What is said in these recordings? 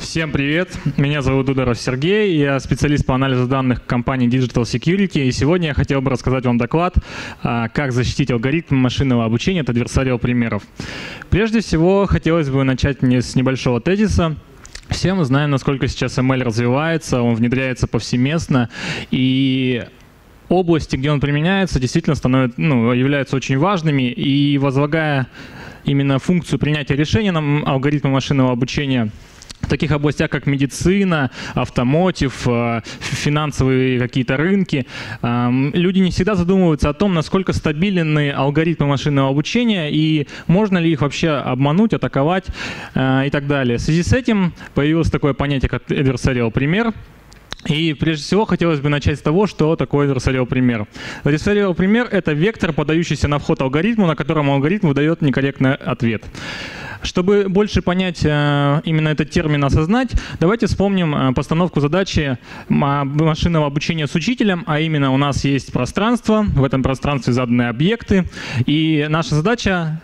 Всем привет, меня зовут Дударов Сергей, я специалист по анализу данных компании Digital Security, и сегодня я хотел бы рассказать вам доклад, как защитить алгоритм машинного обучения от adversarial примеров. Прежде всего, хотелось бы начать с небольшого тезиса. Все мы знаем, насколько сейчас ML развивается, он внедряется повсеместно, и области, где он применяется, действительно являются очень важными, и возлагая именно функцию принятия решения на алгоритмы машинного обучения в таких областях, как медицина, автомотив, финансовые какие-то рынки, люди не всегда задумываются о том, насколько стабильны алгоритмы машинного обучения и можно ли их вообще обмануть, атаковать и так далее. В связи с этим появилось такое понятие, как adversarial пример. И прежде всего хотелось бы начать с того, что такое adversarial пример. Adversarial пример — это вектор, подающийся на вход алгоритму, на котором алгоритм выдает некорректный ответ. Чтобы больше понять именно этот термин, осознать, давайте вспомним постановку задачи машинного обучения с учителем, а именно у нас есть пространство, в этом пространстве заданы объекты, и наша задача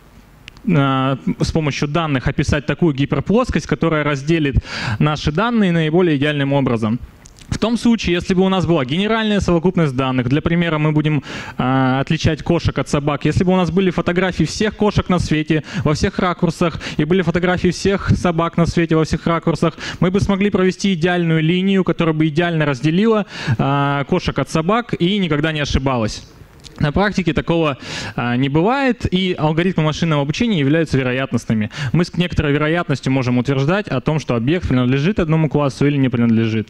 с помощью данных описать такую гиперплоскость, которая разделит наши данные наиболее идеальным образом. В том случае, если бы у нас была генеральная совокупность данных, для примера мы будем отличать кошек от собак, если бы у нас были фотографии всех кошек на свете во всех ракурсах и были фотографии всех собак на свете во всех ракурсах, мы бы смогли провести идеальную линию, которая бы идеально разделила кошек от собак и никогда не ошибалась. На практике такого не бывает, и алгоритмы машинного обучения являются вероятностными. Мы с некоторой вероятностью можем утверждать о том, что объект принадлежит одному классу или не принадлежит.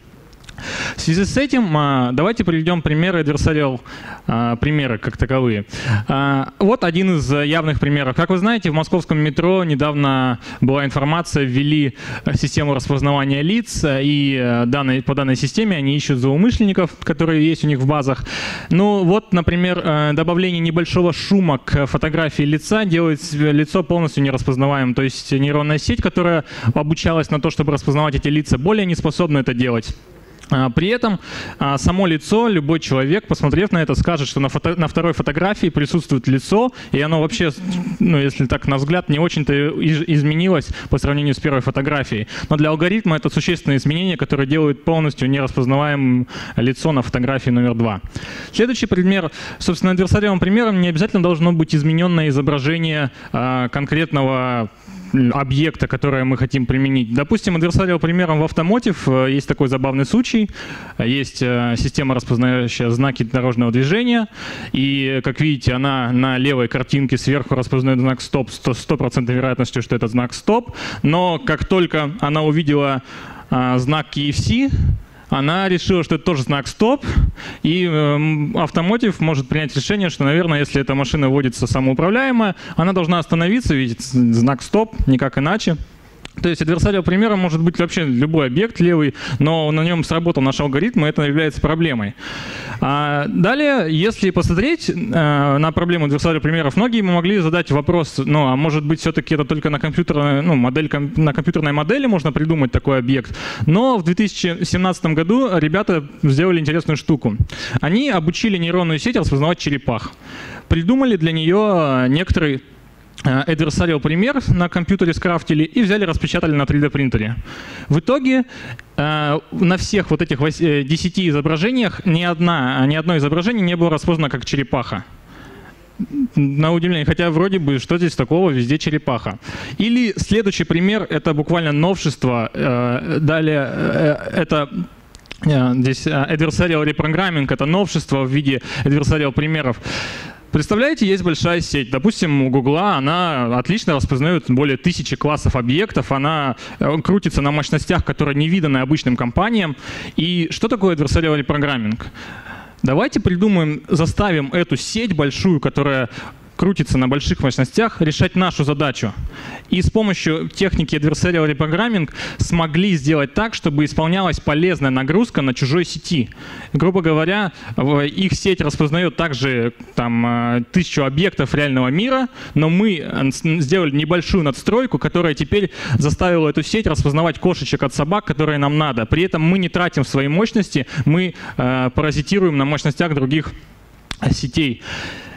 В связи с этим давайте приведем примеры adversarial примеры как таковые. Вот один из явных примеров. Как вы знаете, в московском метро недавно была информация, ввели систему распознавания лиц, и по данной системе они ищут злоумышленников, которые есть у них в базах. Ну вот, например, добавление небольшого шума к фотографии лица делает лицо полностью нераспознаваемым. То есть нейронная сеть, которая обучалась на то, чтобы распознавать эти лица, более не способна это делать. При этом само лицо, любой человек, посмотрев на это, скажет, что на второй фотографии присутствует лицо, и оно вообще, если так на взгляд, не очень-то изменилось по сравнению с первой фотографией. Но для алгоритма это существенное изменение, которое делает полностью нераспознаваемым лицо на фотографии номер 2. Следующий пример. Собственно, adversarial примером не обязательно должно быть измененное изображение конкретного объекта, которое мы хотим применить. Допустим, adversarial примером в автомотив есть такой забавный случай. Есть система, распознающая знаки дорожного движения, и, как видите, она на левой картинке сверху распознает знак «стоп» с 100% вероятностью, что это знак «стоп», но как только она увидела знак KFC, она решила, что это тоже знак «стоп», и автомотив может принять решение, что, наверное, если эта машина водится самоуправляемая, она должна остановиться, видеть знак «стоп», никак иначе. То есть adversarial примером может быть вообще любой объект левый, но на нем сработал наш алгоритм, и это является проблемой. Далее, если посмотреть на проблему adversarial примеров, многие могли задать вопрос, а может быть все-таки это только на компьютерной модели можно придумать такой объект. Но в 2017 году ребята сделали интересную штуку. Они обучили нейронную сеть распознавать черепах. Придумали для нее некоторый adversarial пример на компьютере скрафтили и взяли, распечатали на 3D принтере. В итоге на всех вот этих 10 изображениях ни одно изображение не было распознано как черепаха. На удивление, хотя вроде бы, что здесь такого, везде черепаха. Или следующий пример, это буквально новшество. Далее это здесь adversarial reprogramming, это новшество в виде adversarial примеров. Представляете, есть большая сеть. Допустим, у Гугла она отлично распознает более 1000 классов объектов, она крутится на мощностях, которые не виданы обычным компаниям. И что такое adversarial reprogramming? Давайте придумаем, заставим эту сеть большую, которая крутится на больших мощностях, решать нашу задачу. И с помощью техники adversarial reprogramming смогли сделать так, чтобы исполнялась полезная нагрузка на чужой сети. Грубо говоря, их сеть распознает также 1000 объектов реального мира, но мы сделали небольшую надстройку, которая теперь заставила эту сеть распознавать кошечек от собак, которые нам надо. При этом мы не тратим свои мощности, мы паразитируем на мощностях других сетей.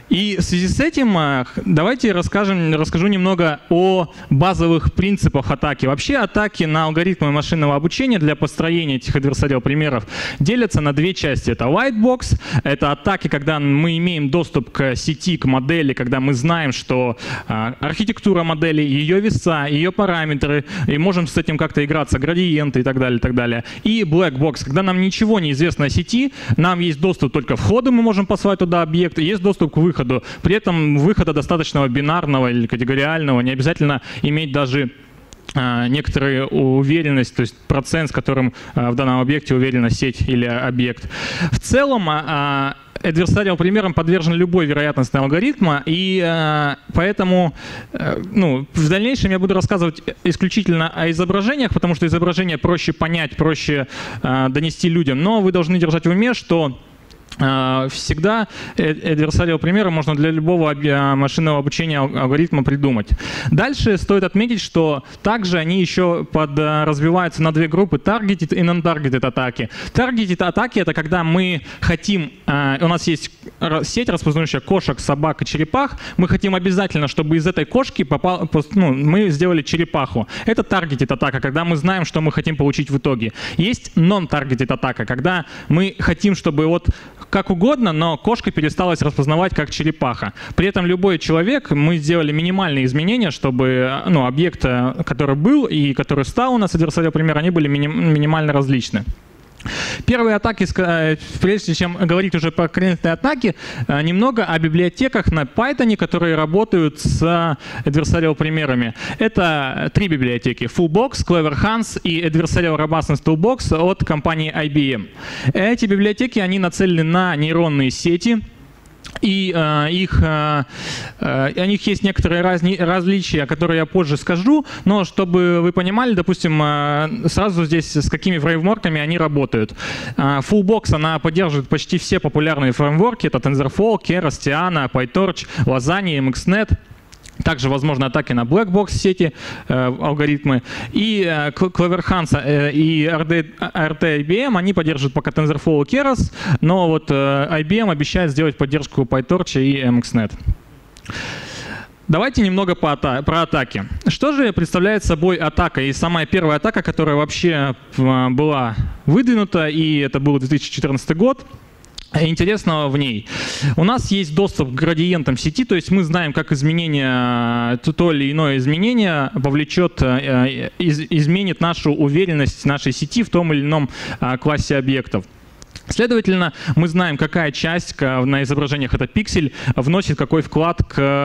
И в связи с этим давайте расскажу немного о базовых принципах атаки. Вообще атаки на алгоритмы машинного обучения для построения этих adversarial примеров делятся на две части. Это white box, это атаки, когда мы имеем доступ к сети, к модели, когда мы знаем, что архитектура модели, ее веса, ее параметры, и можем с этим как-то играться, градиенты и так далее, и так далее. И black box, когда нам ничего не известно о сети, нам есть доступ только к входу, мы можем послать туда объект, и есть доступ к выходу. При этом выхода достаточного бинарного или категориального, не обязательно иметь даже некоторую уверенность, то есть процент, с которым в данном объекте уверена сеть или объект. В целом, adversarial примерам подвержен любой вероятностный алгоритм, и поэтому в дальнейшем я буду рассказывать исключительно о изображениях, потому что изображения проще понять, проще донести людям, но вы должны держать в уме, что всегда adversarial примеры можно для любого машинного обучения алгоритма придумать. Дальше стоит отметить, что также они еще разбиваются на две группы: targeted и non-targeted атаки. Targeted атаки — это когда мы хотим, у нас есть сеть, распознающая кошек, собак и черепах, мы хотим обязательно, чтобы из этой кошки мы сделали черепаху. Это targeted атака, когда мы знаем, что мы хотим получить в итоге. Есть non-targeted атака, когда мы хотим, чтобы как угодно, но кошка пересталась распознавать как черепаха. При этом любой человек, мы сделали минимальные изменения, чтобы объект, который был и который стал у нас adversarial пример, они были минимально различны. Первые атаки, прежде чем говорить уже про конкретные атаки, немного о библиотеках на Python, которые работают с adversarial примерами. Это три библиотеки: Fullbox, Clever Hans и Adversarial Robustness Toolbox от компании IBM. Эти библиотеки, они нацелены на нейронные сети. И у них есть некоторые различия, которые я позже скажу, но чтобы вы понимали, допустим, сразу здесь с какими фреймворками они работают. Fullbox, она поддерживает почти все популярные фреймворки, это TensorFlow, Keras, Tiana, PyTorch, Lasagna, MXNet. Также возможны атаки на Blackbox сети, алгоритмы. И Clever Hans и RT IBM, они поддерживают пока TensorFlow и Keras, но IBM обещает сделать поддержку PyTorch и MXNet. Давайте немного про атаки. Что же представляет собой атака? И самая первая атака, которая вообще была выдвинута, и это был 2014 год. Интересного в ней. У нас есть доступ к градиентам сети, то есть мы знаем, как изменение, то или иное изменение изменит нашу уверенность нашей сети в том или ином классе объектов. Следовательно, мы знаем, какая часть на изображениях, это пиксель, вносит какой вклад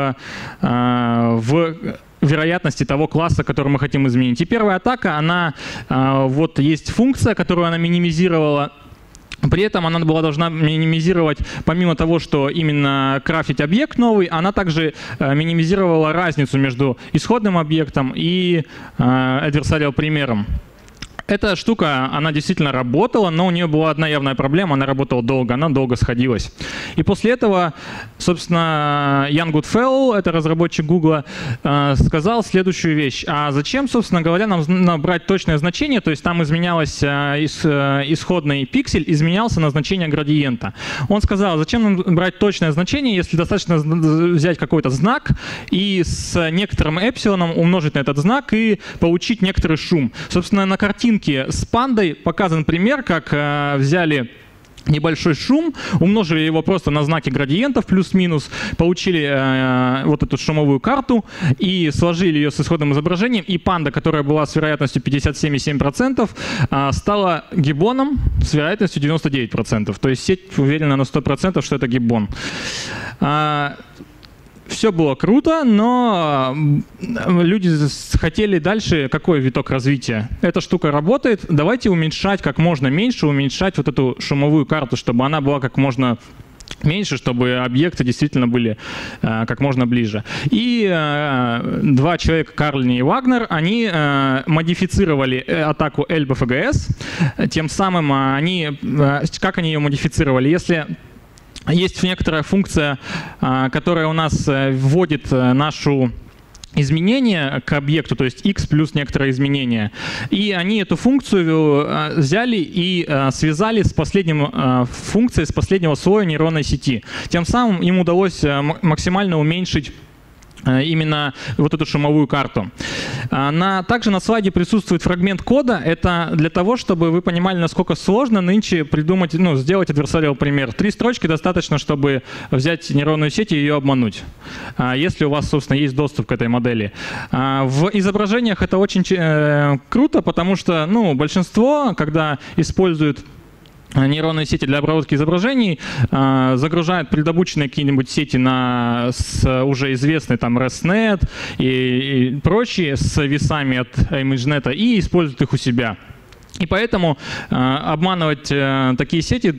в вероятности того класса, который мы хотим изменить. И первая атака, есть функция, которую она минимизировала. При этом она должна минимизировать, помимо того, что именно крафтить объект новый, она также минимизировала разницу между исходным объектом и adversarial примером. Эта штука, она действительно работала, но у нее была одна явная проблема: она работала долго, она долго сходилась. И после этого, собственно, Ian Goodfellow, это разработчик Google, сказал следующую вещь: а зачем, собственно говоря, нам брать точное значение, то есть там изменялось исходный пиксель, изменялся на значение градиента. Он сказал: зачем нам брать точное значение, если достаточно взять какой-то знак и с некоторым эпсилоном умножить на этот знак и получить некоторый шум. Собственно, на картинке с пандой показан пример, как взяли небольшой шум, умножили его просто на знаки градиентов плюс-минус, получили эту шумовую карту и сложили ее с исходным изображением, и панда, которая была с вероятностью 57,7%, стала гиббоном с вероятностью 99%. То есть сеть уверена на 100%, что это гиббон. Все было круто, но люди хотели дальше какой виток развития. Эта штука работает, давайте уменьшать как можно меньше, уменьшать эту шумовую карту, чтобы она была как можно меньше, чтобы объекты действительно были как можно ближе. И два человека, Карлини и Вагнер, они модифицировали атаку LBFGS. Тем самым как они ее модифицировали? Если есть некоторая функция, которая у нас вводит нашу изменение к объекту, то есть x плюс некоторое изменение. И они эту функцию взяли и связали с функцией с последнего слоя нейронной сети. Тем самым им удалось максимально уменьшить именно вот эту шумовую карту. Также на слайде присутствует фрагмент кода. Это для того, чтобы вы понимали, насколько сложно нынче придумать, сделать adversarial пример. 3 строчки достаточно, чтобы взять нейронную сеть и ее обмануть, если у вас, собственно, есть доступ к этой модели. В изображениях это очень круто, потому что большинство, когда используют нейронные сети для обработки изображений, загружают предобученные какие-нибудь сети с уже известной там ResNet и прочие с весами от ImageNet и используют их у себя. И поэтому обманывать такие сети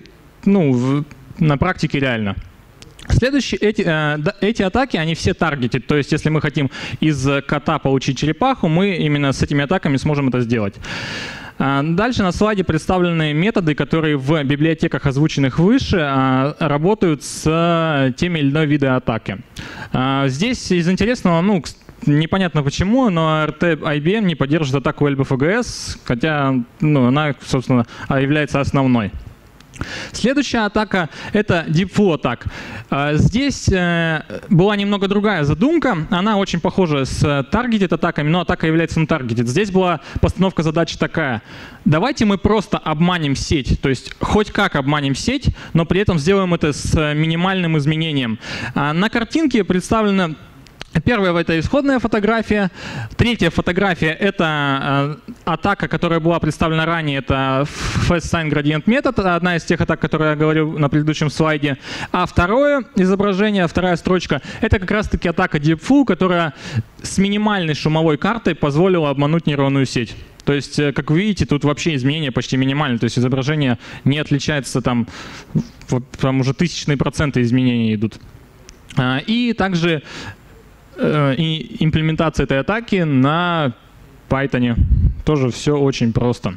на практике реально. Следующие, эти атаки, они все таргетят, то есть если мы хотим из кота получить черепаху, мы именно с этими атаками сможем это сделать. Дальше на слайде представлены методы, которые в библиотеках, озвученных выше, работают с теми или иной видами атаки. Здесь из интересного, непонятно почему, но RT IBM не поддерживает атаку LBFGS, хотя она, собственно, является основной. Следующая атака — это Deepflow Attack. Здесь была немного другая задумка. Она очень похожа с Targeted атаками, но атака является non-targeted. Здесь была постановка задачи такая. Давайте мы просто обманем сеть, то есть хоть как обманем сеть, но при этом сделаем это с минимальным изменением. На картинке представлена первая — это исходная фотография. Третья фотография — это атака, которая была представлена ранее. Это Fast Sign Gradient метод, одна из тех атак, которые я говорил на предыдущем слайде. А второе изображение, вторая строчка — это как раз-таки атака Deepflow, которая с минимальной шумовой картой позволила обмануть нейронную сеть. То есть, как вы видите, тут вообще изменения почти минимальные. То есть изображение не отличается, там уже тысячные проценты изменений идут. И также и имплементация этой атаки на Python. Тоже все очень просто.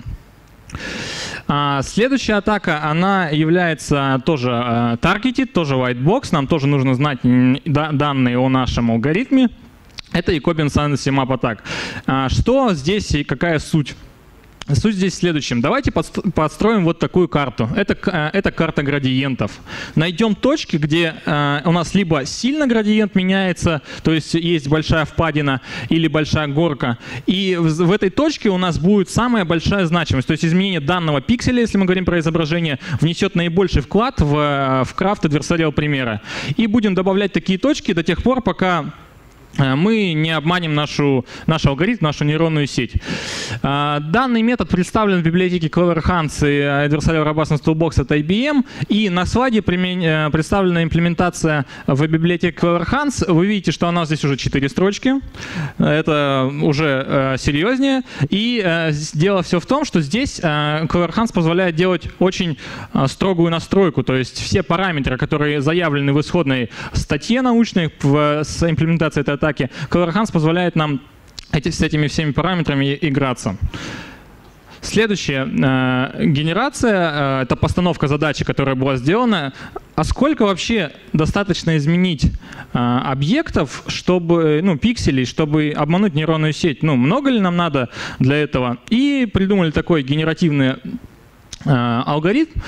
Следующая атака, она является тоже targeted, тоже white box. Нам тоже нужно знать данные о нашем алгоритме. Это Jacobian Sanity Map Attack. Что здесь и какая суть? Суть здесь в следующем. Давайте подстроим вот такую карту. Это карта градиентов. Найдем точки, где у нас либо сильно градиент меняется, то есть есть большая впадина или большая горка, и в этой точке у нас будет самая большая значимость. То есть изменение данного пикселя, если мы говорим про изображение, внесет наибольший вклад в крафт adversarial примера. И будем добавлять такие точки до тех пор, пока мы не обманем наш алгоритм, нашу нейронную сеть. Данный метод представлен в библиотеке CleverHunts и Adversarial Robustness Toolbox от IBM. И на слайде представлена имплементация в библиотеке CleverHunts. Вы видите, что у нас здесь уже 4 строчки. Это уже серьезнее. И дело все в том, что здесь CleverHunts позволяет делать очень строгую настройку. То есть все параметры, которые заявлены в исходной статье научной с имплементацией этой атаки, CleverHunts позволяет нам с этими всеми параметрами играться. Следующая генерация — это постановка задачи, которая была сделана. А сколько вообще достаточно изменить объектов, пикселей, чтобы обмануть нейронную сеть? Много ли нам надо для этого? И придумали такой генеративный алгоритм,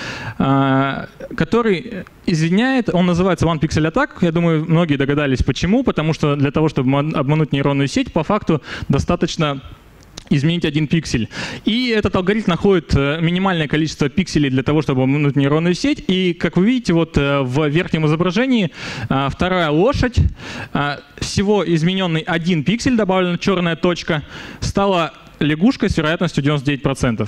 который извиняет, он называется One Pixel Attack. Я думаю, многие догадались почему. Потому что для того, чтобы обмануть нейронную сеть, по факту достаточно изменить 1 пиксель. И этот алгоритм находит минимальное количество пикселей для того, чтобы обмануть нейронную сеть. И, как вы видите, вот в верхнем изображении вторая лошадь, всего измененный 1 пиксель, добавлена черная точка, стала лягушкой с вероятностью 99%.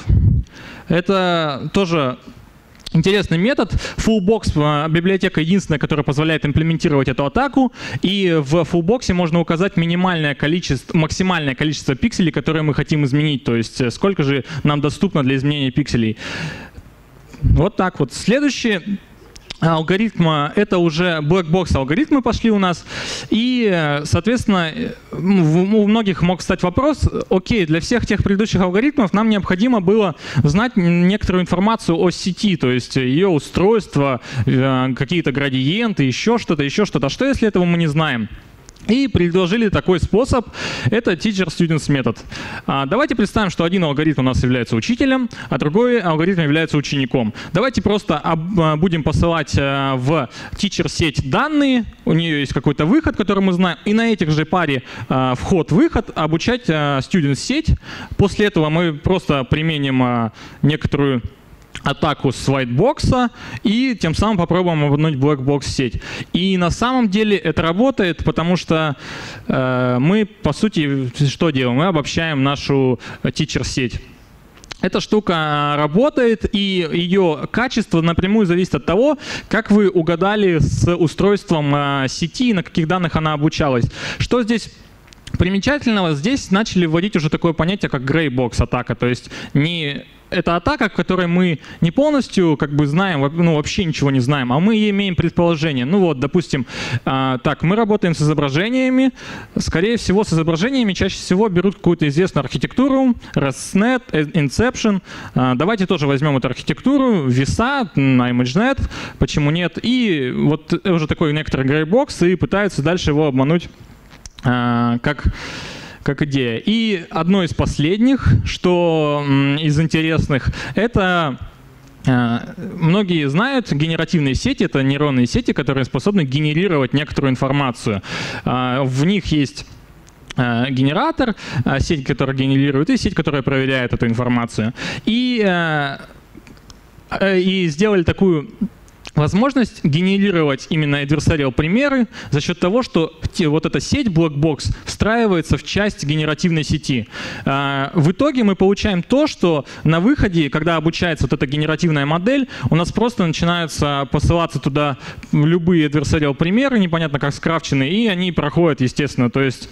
Это тоже интересный метод. Fullbox библиотека единственная, которая позволяет имплементировать эту атаку. И в Fullbox можно указать максимальное количество пикселей, которые мы хотим изменить. То есть сколько же нам доступно для изменения пикселей. Вот так вот. Следующий алгоритм — это уже black-box алгоритмы пошли у нас. И, соответственно, у многих мог встать вопрос: окей, для всех тех предыдущих алгоритмов нам необходимо было знать некоторую информацию о сети, то есть ее устройство, какие-то градиенты, еще что-то. А что, если этого мы не знаем? И предложили такой способ, это teacher-students метод. Давайте представим, что один алгоритм у нас является учителем, а другой алгоритм является учеником. Давайте просто будем посылать в teacher-сеть данные, у нее есть какой-то выход, который мы знаем, и на этих же паре вход-выход обучать student-сеть. После этого мы просто применим некоторую атаку с whitebox и тем самым попробуем обмануть blackbox сеть. И на самом деле это работает, потому что мы, по сути, что делаем? Мы обобщаем нашу teacher-сеть. Эта штука работает, и ее качество напрямую зависит от того, как вы угадали с устройством сети, на каких данных она обучалась. Что здесь примечательного? Здесь начали вводить уже такое понятие, как grey-box атака, то есть не это атака, в которой мы не полностью как бы знаем, ну вообще ничего не знаем, а мы имеем предположение. Ну вот, допустим, так, мы работаем с изображениями. Скорее всего, с изображениями чаще всего берут какую-то известную архитектуру, ResNet, Inception. Давайте тоже возьмем эту архитектуру, VISA, на ImageNet, почему нет. И вот уже такой некоторый grey-box, и пытаются дальше его обмануть как идея. И одно из последних, что из интересных, это многие знают, генеративные сети — это нейронные сети, которые способны генерировать некоторую информацию. В них есть генератор, сеть, которая генерирует, и сеть, которая проверяет эту информацию. И сделали такую возможность генерировать именно adversarial примеры за счет того, что вот эта сеть Blackbox встраивается в часть генеративной сети. В итоге мы получаем то, что на выходе, когда обучается вот эта генеративная модель, у нас просто начинаются посылаться туда любые adversarial примеры, непонятно как скрафченные, и они проходят, естественно. То есть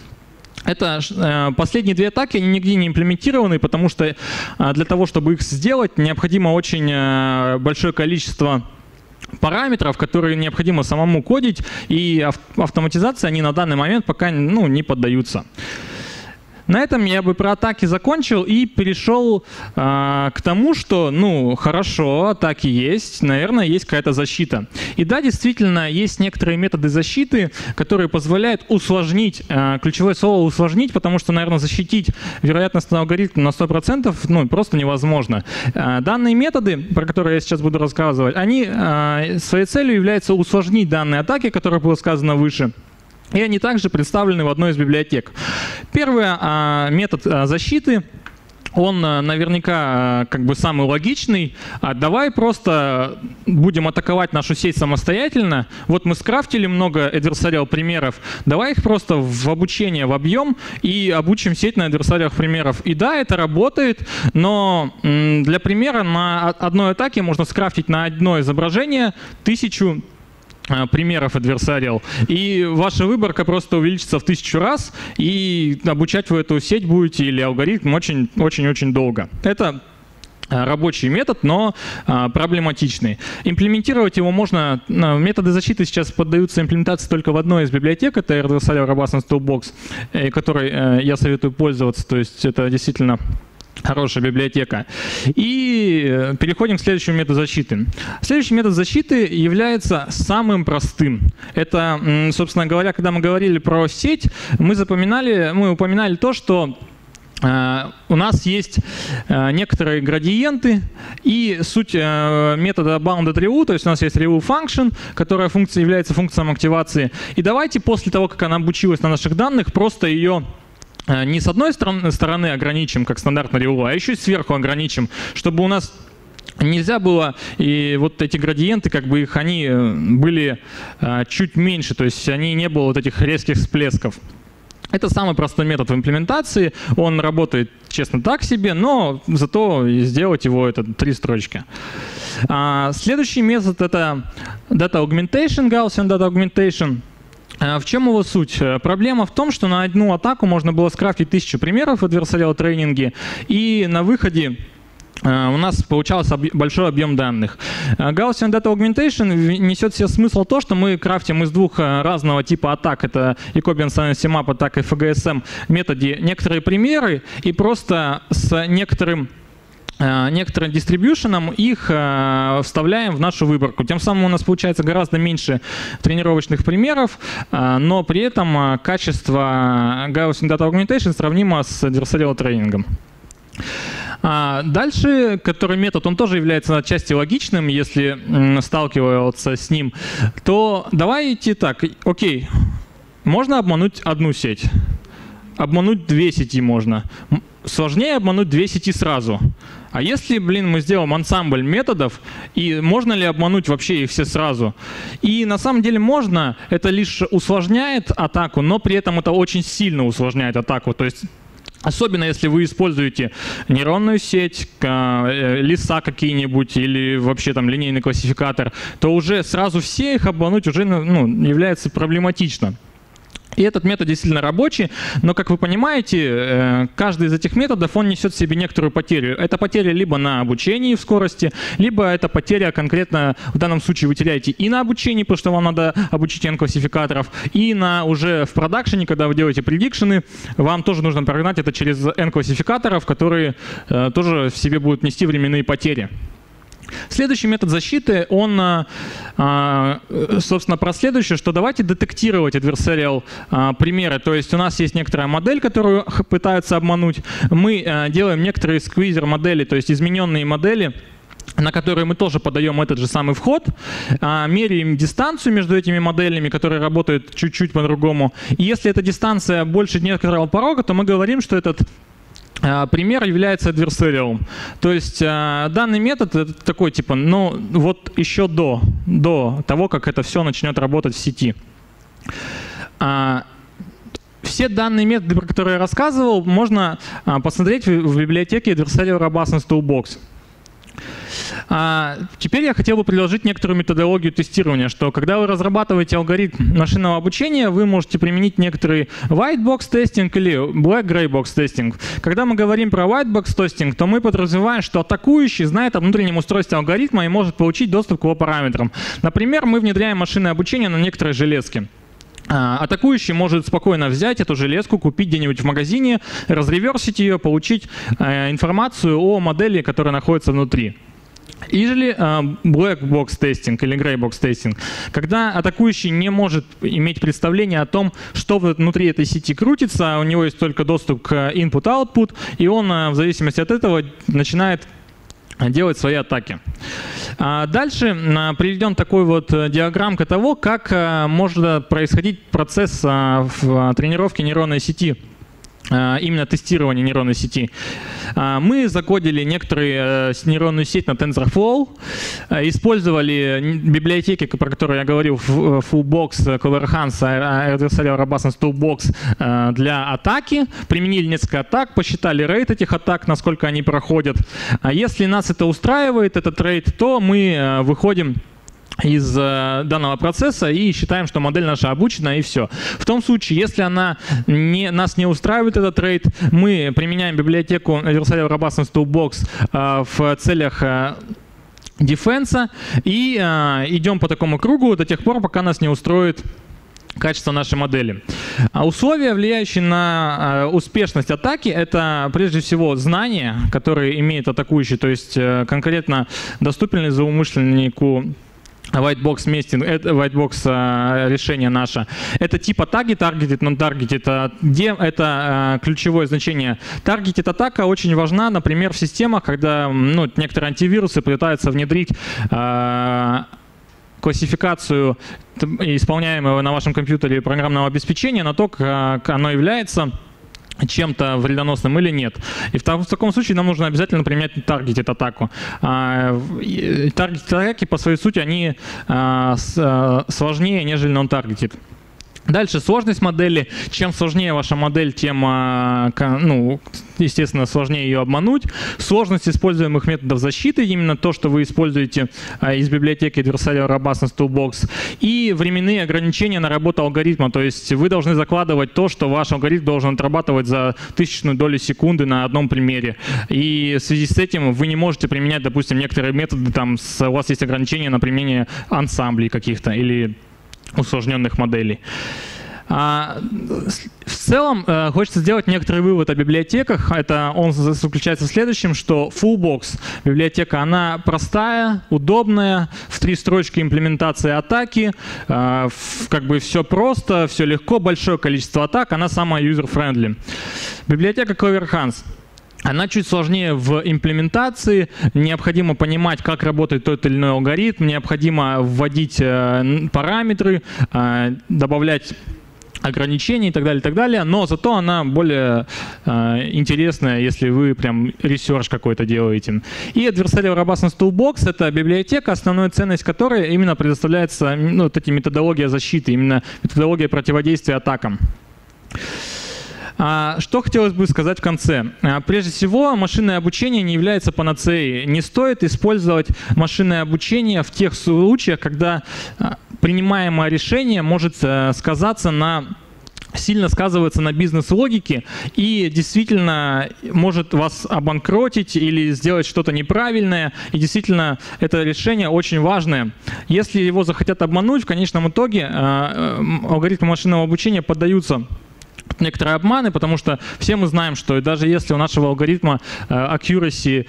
это последние две атаки, они нигде не имплементированы, потому что для того, чтобы их сделать, необходимо очень большое количество параметров, которые необходимо самому кодить, и автоматизации они на данный момент пока не поддаются. На этом я бы про атаки закончил и перешел к тому, что, хорошо, атаки есть, наверное, есть какая-то защита. И да, действительно, есть некоторые методы защиты, которые позволяют усложнить, ключевое слово усложнить, потому что, наверное, защитить вероятностный алгоритм на 100% просто невозможно. Данные методы, про которые я сейчас буду рассказывать, они своей целью являются усложнить данные атаки, о которых было сказано выше. И они также представлены в одной из библиотек. Первый метод защиты, он наверняка как бы самый логичный. Давай просто будем атаковать нашу сеть самостоятельно. Вот мы скрафтили много adversarial примеров. Давай их просто в обучение вобьем и обучим сеть на adversarial примеров. И да, это работает, но для примера на одной атаке можно скрафтить на одно изображение 1000 примеров adversarial, и ваша выборка просто увеличится в 1000 раз, и обучать вы эту сеть будете или алгоритм очень-очень долго. Это рабочий метод, но проблематичный. Имплементировать его можно, методы защиты сейчас поддаются имплементации только в одной из библиотек, это Adversarial Robustness Toolbox, которой я советую пользоваться, то есть это действительно хорошая библиотека. И переходим к следующему методу защиты. Следующий метод защиты является самым простым. Это, собственно говоря, когда мы говорили про сеть, мы упоминали то, что у нас есть некоторые градиенты, и суть метода bounded relu, то есть у нас есть relu function, которая является функцией активации. И давайте после того, как она обучилась на наших данных, просто ее не с одной стороны ограничим, как стандартно relu, а еще и сверху ограничим, чтобы у нас нельзя было, и вот эти градиенты, они были чуть меньше, то есть не было вот этих резких всплесков. Это самый простой метод в имплементации, он работает, честно, так себе, но зато сделать его — это 3 строчки. Следующий метод — это Data Augmentation, Gaussian Data Augmentation. В чем его суть? Проблема в том, что на одну атаку можно было скрафтить 1000 примеров в adversarial тренинге, и на выходе у нас получался большой объем данных. Gaussian Data Augmentation несет в себе смысл то, что мы крафтим из двух разного типа атак, это Jacobian Silency Map атак и FGSM методе, некоторые примеры, и просто с некоторым некоторым дистрибьюшенам, их вставляем в нашу выборку. Тем самым у нас получается гораздо меньше тренировочных примеров, но при этом качество Gaussian Data Augmentation сравнимо с adversarial тренингом. Дальше, который метод, он тоже является отчасти логичным, если сталкиваться с ним, то давайте так, окей, можно обмануть одну сеть, обмануть две сети можно. Сложнее обмануть две сети сразу. А если, мы сделаем ансамбль методов, и можно ли обмануть вообще их все сразу? И на самом деле можно, это лишь усложняет атаку, но при этом это очень сильно усложняет атаку. То есть особенно если вы используете нейронную сеть, леса какие-нибудь или вообще там линейный классификатор, то уже сразу все их обмануть уже является проблематично. И этот метод действительно рабочий, но, как вы понимаете, каждый из этих методов, он несет в себе некоторую потерю. Это потеря либо на обучении в скорости, либо это потеря конкретно, в данном случае вы теряете и на обучении, потому что вам надо обучить N-классификаторов, и на уже в продакшене, когда вы делаете предикшены, вам тоже нужно прогнать это через N-классификаторов, которые тоже в себе будут нести временные потери. Следующий метод защиты, он, собственно, про следующее, что давайте детектировать adversarial примеры. То есть у нас есть некоторая модель, которую пытаются обмануть. Мы делаем некоторые сквизер модели, то есть измененные модели, на которые мы тоже подаем этот же самый вход, меряем дистанцию между этими моделями, которые работают чуть-чуть по-другому. И если эта дистанция больше некоторого порога, то мы говорим, что этот пример является adversarial. То есть данный метод это такой типа, вот еще до того, как это все начнет работать в сети. Все данные методы, про которые я рассказывал, можно посмотреть в библиотеке Adversarial Robustness Toolbox. Теперь я хотел бы предложить некоторую методологию тестирования, что когда вы разрабатываете алгоритм машинного обучения, вы можете применить некоторый white box тестинг или black gray box тестинг. Когда мы говорим про white box тестинг, то мы подразумеваем, что атакующий знает о внутреннем устройстве алгоритма и может получить доступ к его параметрам. Например, мы внедряем машинное обучение на некоторые железки. Атакующий может спокойно взять эту железку, купить где-нибудь в магазине, разреверсить ее, получить информацию о модели, которая находится внутри. Или black box тестинг или gray box тестинг, когда атакующий не может иметь представление о том, что внутри этой сети крутится, у него есть только доступ к input-output, и он в зависимости от этого начинает делать свои атаки. Дальше приведем такой вот диаграммка того, как может происходить процесс в тренировке нейронной сети. Именно тестирование нейронной сети. Мы закодили некоторую нейронную сеть на TensorFlow, использовали библиотеки, про которые я говорил, Fullbox, CleverHance, Adversarial Robustness Toolbox для атаки, применили несколько атак, посчитали рейд этих атак, насколько они проходят. Если нас это устраивает, этот рейд, то мы выходим из данного процесса и считаем, что модель наша обучена, и все. В том случае, если нас не устраивает этот рейд, мы применяем библиотеку Adversarial Robustness Toolbox в целях дефенса и идем по такому кругу до тех пор, пока нас не устроит качество нашей модели. Условия, влияющие на успешность атаки, это прежде всего знания, которые имеет атакующий, то есть конкретно доступен ли злоумышленнику white box решение наше. Это типа target, targeted, non-targeted. Это ключевое значение. Targeted атака очень важна, например, в системах, когда некоторые антивирусы пытаются внедрить классификацию исполняемого на вашем компьютере программного обеспечения на то, как оно является чем-то вредоносным или нет. И в таком случае нам нужно обязательно применять targeted атаку. Targeted атаки по своей сути они сложнее, нежели non-targeted. Дальше сложность модели. Чем сложнее ваша модель, тем, естественно, сложнее ее обмануть. Сложность используемых методов защиты, именно то, что вы используете из библиотеки Adversarial Robustness Toolbox. И временные ограничения на работу алгоритма. То есть вы должны закладывать то, что ваш алгоритм должен отрабатывать за тысячную долю секунды на одном примере. И в связи с этим вы не можете применять, допустим, некоторые методы, у вас есть ограничения на применение ансамблей каких-то или усложненных моделей. В целом хочется сделать некоторый вывод о библиотеках. Он заключается в следующем, что Fullbox библиотека, она простая, удобная, в 3 строчки имплементация атаки, как бы все просто, все легко, большое количество атак, она самая user-friendly. Библиотека CleverHands. Она чуть сложнее в имплементации, необходимо понимать, как работает тот или иной алгоритм, необходимо вводить параметры, добавлять ограничений и так далее, но зато она более интересная, если вы прям ресерч какой-то делаете. И Adversarial Robustness Toolbox — это библиотека, основная ценность которой именно предоставляется, вот эти методология защиты, именно методология противодействия атакам. Что хотелось бы сказать в конце. Прежде всего, машинное обучение не является панацеей. Не стоит использовать машинное обучение в тех случаях, когда принимаемое решение может сильно сказываться на бизнес-логике и действительно может вас обанкротить или сделать что-то неправильное. И действительно, это решение очень важное. Если его захотят обмануть, в конечном итоге алгоритмы машинного обучения поддаются некоторые обманы, потому что все мы знаем, что даже если у нашего алгоритма accuracy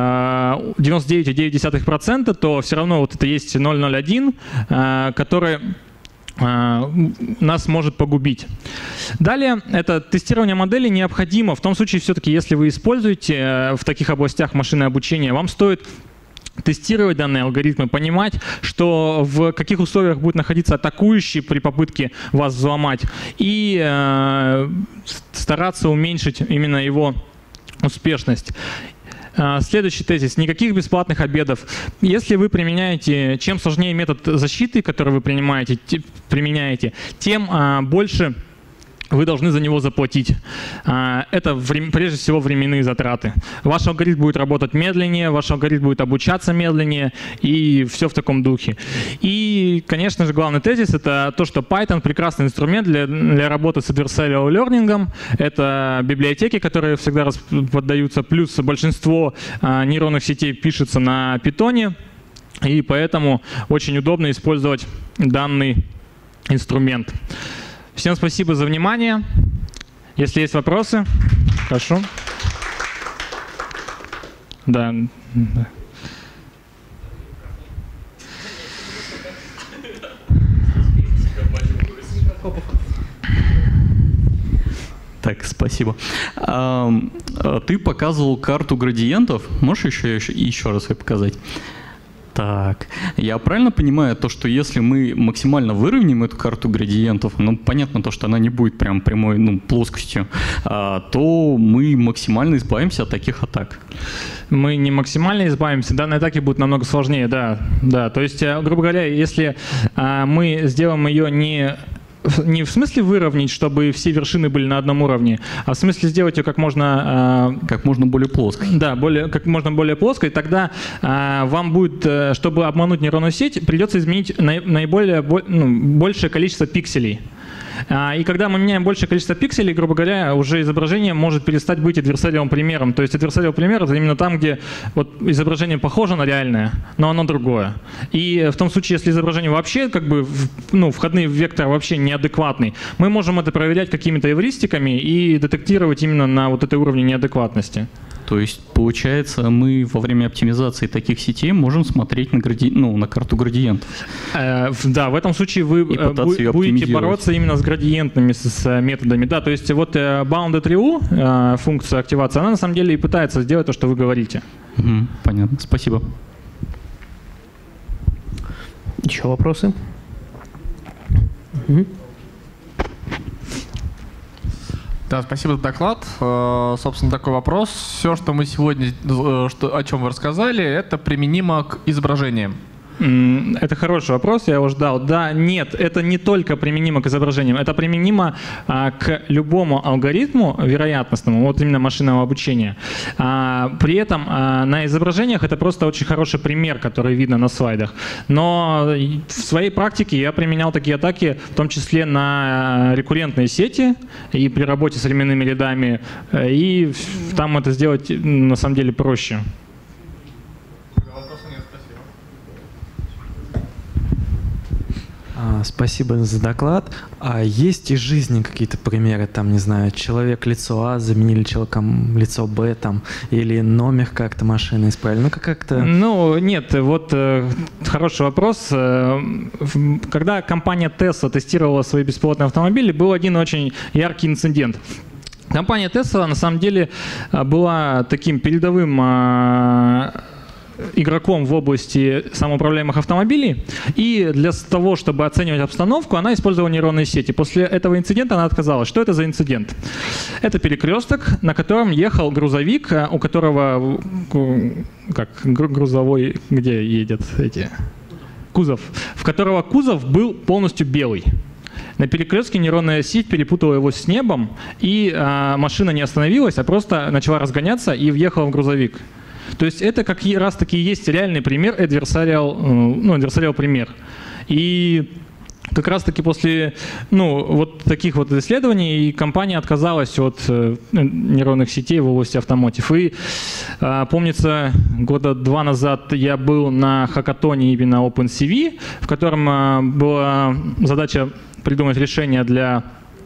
99,9%, то все равно вот это есть 0,01, который нас может погубить. Далее, это тестирование модели необходимо в том случае, все-таки, если вы используете в таких областях машинное обучение, вам стоит тестировать данные алгоритмы, понимать, что в каких условиях будет находиться атакующий при попытке вас взломать, и стараться уменьшить именно его успешность. Следующий тезис. Никаких бесплатных обедов. Если вы применяете, чем сложнее метод защиты, который вы применяете, тем больше вы должны за него заплатить. Это прежде всего временные затраты. Ваш алгоритм будет работать медленнее, ваш алгоритм будет обучаться медленнее, и все в таком духе. И, конечно же, главный тезис — это то, что Python — прекрасный инструмент для работы с adversarial learning. Это библиотеки, которые всегда поддаются, плюс большинство нейронных сетей пишется на Python, и поэтому очень удобно использовать данный инструмент. Всем спасибо за внимание. Если есть вопросы, прошу. Да. Так, спасибо. Ты показывал карту градиентов. Можешь еще раз ее показать? Так, я правильно понимаю то, что если мы максимально выровняем эту карту градиентов, ну, понятно то, что она не будет прям прямой, плоскостью, то мы максимально избавимся от таких атак? Мы не максимально избавимся, данные атаки будут намного сложнее, да. То есть, грубо говоря, если мы сделаем ее не в смысле выровнять, чтобы все вершины были на одном уровне, а в смысле сделать ее как можно более плоской. Да, как можно более плоской. Тогда вам будет, чтобы обмануть нейронную сеть, придется изменить большее количество пикселей. И когда мы меняем большее количество пикселей, грубо говоря, уже изображение может перестать быть адверсариальным примером. То есть адверсариальный пример — это именно там, где вот изображение похоже на реальное, но оно другое. И в том случае, если изображение вообще входной вектор вообще неадекватный, мы можем это проверять какими-то эвристиками и детектировать именно на вот этой уровне неадекватности. То есть, получается, мы во время оптимизации таких сетей можем смотреть на карту градиентов. Да, в этом случае вы будете бороться именно с градиентными с методами. Да, то есть вот bounded ReU, функция активации, она на самом деле и пытается сделать то, что вы говорите. Понятно, спасибо. Еще вопросы? Да, спасибо за доклад. Собственно, такой вопрос. Все, что мы сегодня, о чем вы рассказали, это применимо к изображениям. Это хороший вопрос, я его ждал. Да, нет, это не только применимо к изображениям, это применимо к любому алгоритму вероятностному, вот именно машинного обучения. При этом на изображениях это просто очень хороший пример, который видно на слайдах. Но в своей практике я применял такие атаки, в том числе на рекуррентные сети и при работе с временными рядами, и там это сделать на самом деле проще. Спасибо за доклад. А есть из жизни какие-то примеры, там, не знаю, человек лицо А заменили человеком лицо Б, там, или номер как-то машины исправили? Ну, как-то... Ну, нет, вот хороший вопрос. Когда компания Tesla тестировала свои беспилотные автомобили, был один очень яркий инцидент. Компания Tesla на самом деле была таким передовым игроком в области самоуправляемых автомобилей, и для того, чтобы оценивать обстановку, она использовала нейронные сети. После этого инцидента она отказалась. Что это за инцидент? Это перекресток, на котором ехал грузовик, у которого, как грузовой, где едет эти, кузов, в которого кузов был полностью белый. На перекрестке нейронная сеть перепутала его с небом, и машина не остановилась, а просто начала разгоняться и въехала в грузовик. То есть это как раз таки есть реальный пример, adversarial пример. И как раз таки после вот таких вот исследований компания отказалась от нейронных сетей в области автомотив. И помнится, года 2 назад я был на хакатоне именно OpenCV, в котором была задача придумать решение для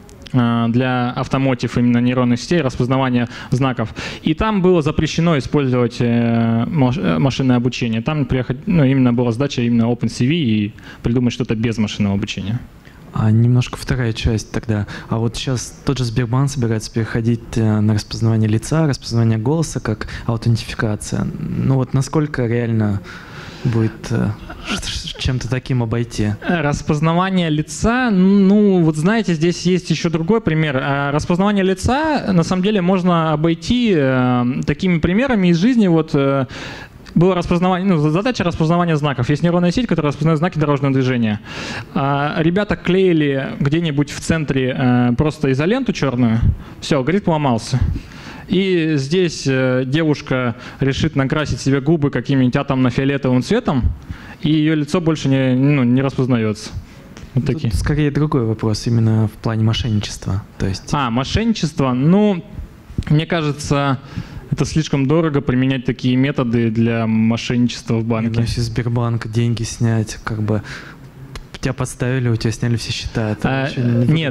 автомотив, именно нейронных сетей, распознавания знаков. И там было запрещено использовать машинное обучение. Там именно была задача именно OpenCV и придумать что-то без машинного обучения. А немножко вторая часть тогда. А вот сейчас тот же Сбербанк собирается переходить на распознавание лица, распознавание голоса как аутентификация. Ну вот насколько реально будет чем-то таким обойти? Распознавание лица, вот знаете, здесь есть еще другой пример. Распознавание лица, на самом деле, можно обойти такими примерами из жизни. Вот было распознавание, задача распознавания знаков. Есть нейронная сеть, которая распознает знаки дорожного движения. Ребята клеили где-нибудь в центре просто изоленту черную, все, алгоритм ломался. И здесь девушка решит накрасить себе губы каким-нибудь атомно-фиолетовым цветом, и ее лицо больше не распознается. Вот такие. Тут скорее другой вопрос, именно в плане мошенничества. То есть... Мошенничество. Мне кажется, это слишком дорого применять такие методы для мошенничества в банке. Если Сбербанк деньги снять, тебя подставили, у тебя сняли все счета. Нет,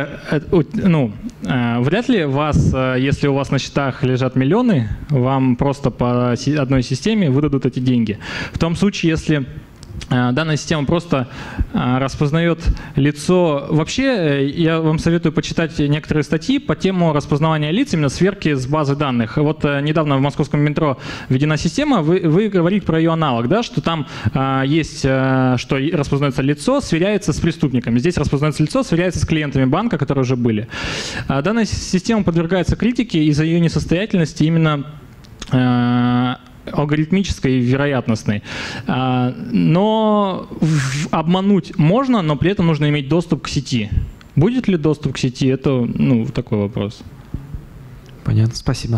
вряд ли если у вас на счетах лежат миллионы, вам просто по одной системе выдадут эти деньги. В том случае, если данная система просто распознает лицо. Вообще, я вам советую почитать некоторые статьи по тему распознавания лиц, именно сверки с базы данных. Вот недавно в московском метро введена система, вы говорите про ее аналог, да, что там есть, что распознается лицо, сверяется с преступниками. Здесь распознается лицо, сверяется с клиентами банка, которые уже были. Данная система подвергается критике из-за ее несостоятельности именно алгоритмической и вероятностной. Но обмануть можно, но при этом нужно иметь доступ к сети. Будет ли доступ к сети? Это такой вопрос. Понятно, спасибо.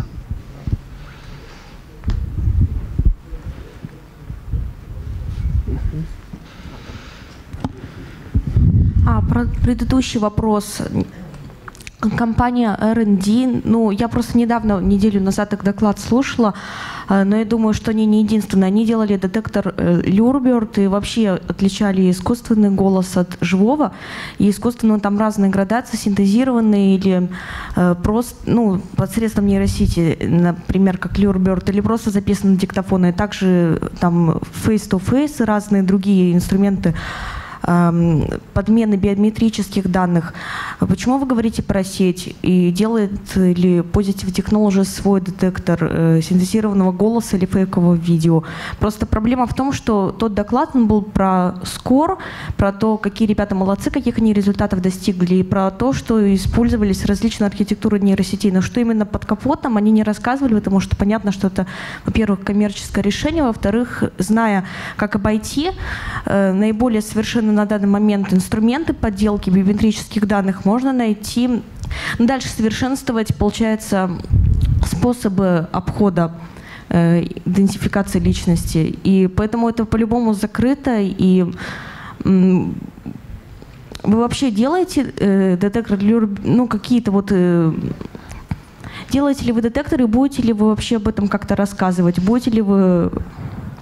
Про предыдущий вопрос. Компания R&D, я просто неделю назад их доклад слушала, но я думаю, что они не единственные. Они делали детектор Lyrebird и вообще отличали искусственный голос от живого. И искусственного там разные градации, синтезированные или просто, посредством нейросети, например, как Lyrebird, или просто записаны на диктофоны. И также там face-to-face и разные другие инструменты подмены биометрических данных. Почему вы говорите про сеть? И делает ли Positive Technologies свой детектор синтезированного голоса или фейкового видео? Просто проблема в том, что тот доклад он был про скор, про то, какие ребята молодцы, каких они результатов достигли, и про то, что использовались различные архитектуры нейросетей. Но что именно под капотом, они не рассказывали, потому что понятно, что это, во-первых, коммерческое решение, во-вторых, зная, как обойти наиболее совершенно на данный момент инструменты подделки биометрических данных, можно найти, дальше совершенствовать, получается, способы обхода идентификации личности. И поэтому это по-любому закрыто. И вы вообще делаете детектор, какие-то делаете ли вы детекторы, будете ли вы вообще об этом как-то рассказывать? Будете ли вы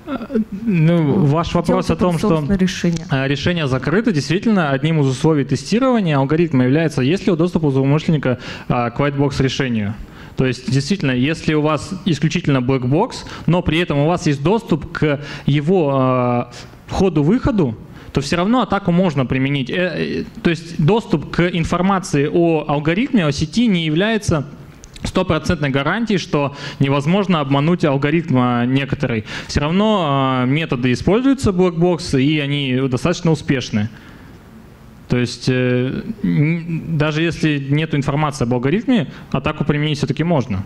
Ну, ваш вопрос о том, что решение закрыто, действительно, одним из условий тестирования алгоритма является, есть ли доступ у злоумышленника к whitebox решению. То есть, действительно, если у вас исключительно blackbox, но при этом у вас есть доступ к его входу-выходу, то все равно атаку можно применить. То есть доступ к информации о алгоритме, о сети не является стопроцентной гарантией, что невозможно обмануть алгоритм некоторый. Все равно методы используются blackbox, и они достаточно успешны. То есть даже если нет информации об алгоритме, атаку применить все-таки можно.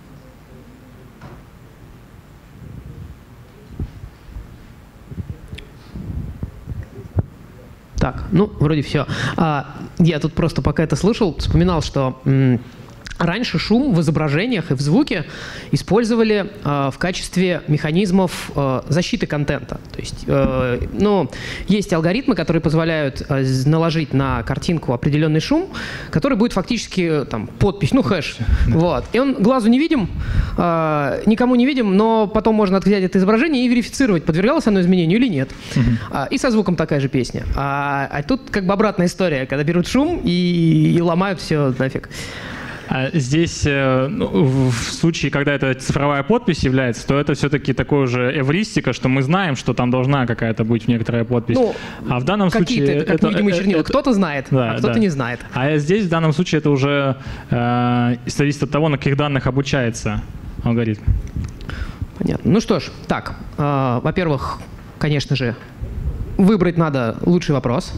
Так, ну, вроде все. Я тут просто пока это слышал, вспоминал, что раньше шум в изображениях и в звуке использовали в качестве механизмов защиты контента. То есть, есть алгоритмы, которые позволяют наложить на картинку определенный шум, который будет фактически там, подпись, хэш. Вот. И он глазу не видим, никому не видим, но потом можно взять это изображение и верифицировать, подвергалось оно изменению или нет. И со звуком такая же песня. А тут как бы обратная история, когда берут шум и ломают все нафиг. Здесь, в случае, когда это цифровая подпись является, то это все-таки такое же эвристика, что мы знаем, что там должна какая-то быть некоторая подпись. А в данном случае... Как невидимые чернила. Кто-то знает, да, кто-то не знает. А здесь, в данном случае, это уже зависит от того, на каких данных обучается алгоритм. Понятно. Ну что ж, так, во-первых, конечно же, выбрать надо лучший вопрос.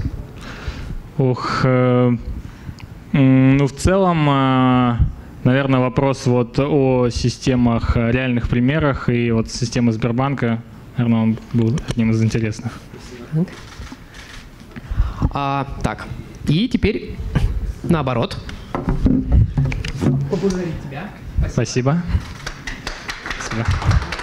Ну, в целом, наверное, вопрос вот о системах, реальных примерах, и вот система Сбербанка, наверное, он был одним из интересных. Так, и теперь наоборот. Поблагодарить тебя. Спасибо. Спасибо.